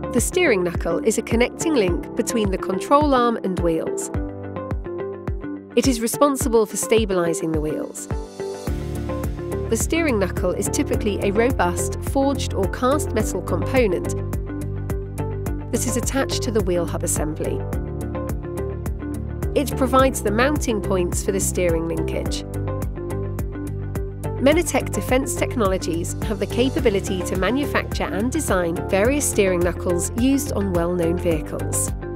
The steering knuckle is a connecting link between the control arm and wheels. It is responsible for stabilising the wheels. The steering knuckle is typically a robust, forged or cast metal component that is attached to the wheel hub assembly. It provides the mounting points for the steering linkage. Menatek Defence Technologies have the capability to manufacture and design various steering knuckles used on well-known vehicles.